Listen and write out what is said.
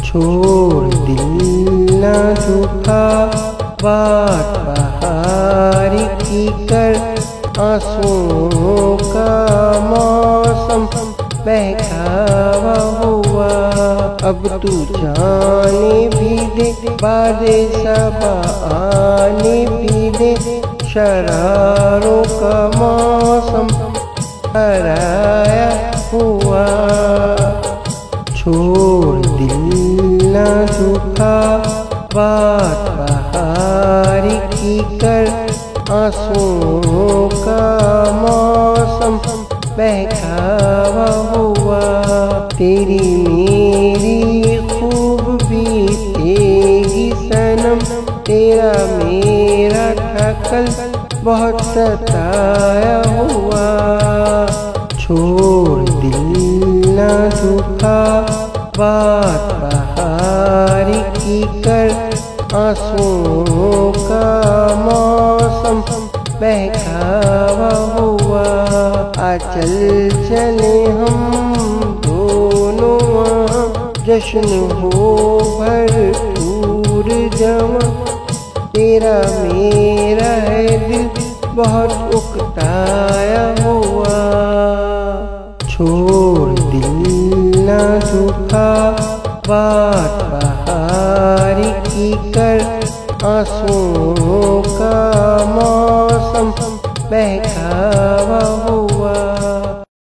छोड़ दिल ना झूठा बात बहारी की कर, आंसुओं का मौसम बहकावा हुआ। अब तू जाने भी दे, बादे सबा आने भी दे, शरारों का मौसम हराया हुआ। छोड़ दिल ना झूठा बात बहारी की कर, आंसुओं का मौसम बहकावा हुआ। तेरी मेरी खूब बीतेगी सनम, तेरा मेरा ठकल बहुत सताया हुआ। छोड़ दिल ना झूठा बात बहारी की कर, आंसुओं का मौसम बहकावा हुआ। आ चल चले हम दोनों वहाँ, जश्न हो भरपूर जवां। तेरा मेरा है दिल बहुत उकताया हुआ। छोड़ दिल ना झूठा बात बहारी की कर, आंसुओं का मौसम बहकावा